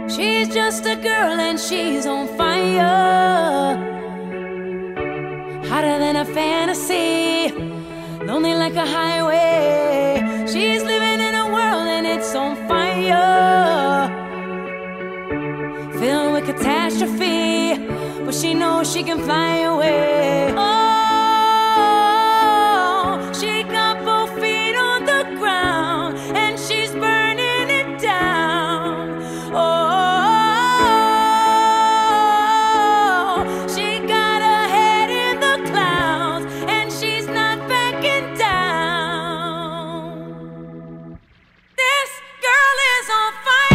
She's just a girl and she's on fire, hotter than a fantasy, lonely like a highway. She's living in a world and it's on fire, filled with catastrophe, but she knows she can fly away. Oh, she got both feet on the ground and she's burning it down. Oh, she got her head in the clouds and she's not backing down. This girl is on fire.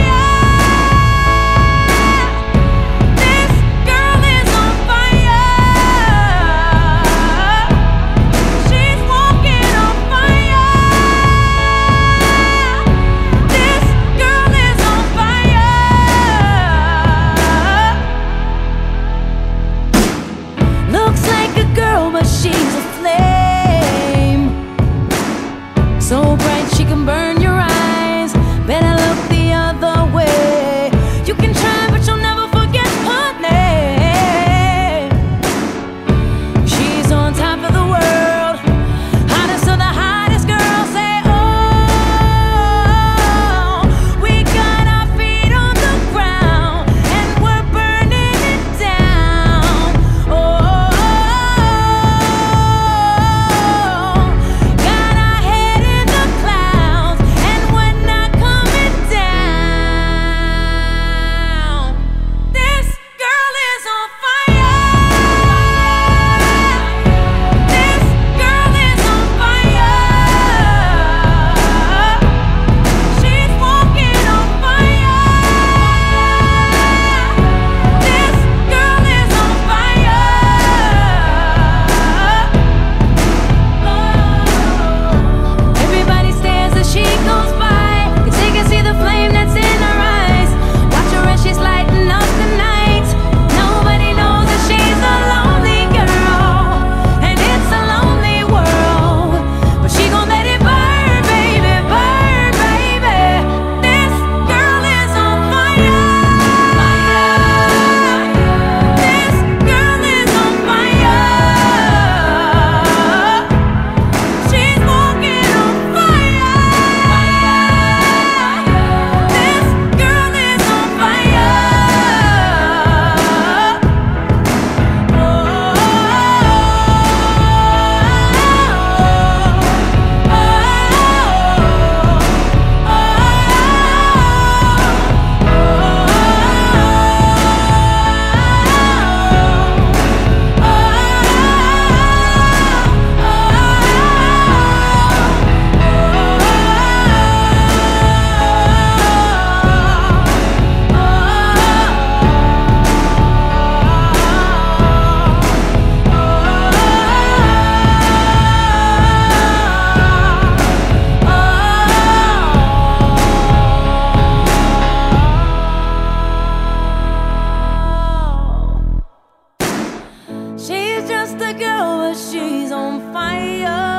She's a flame, so bright she can burn your eyes. Better look the other way. You can try, but you'll never forget her name. She's on top of the world, hottest of the hottest girls. Say, oh, we got our feet on the ground and we're burning it down. Oh, she's just a girl, but she's on fire.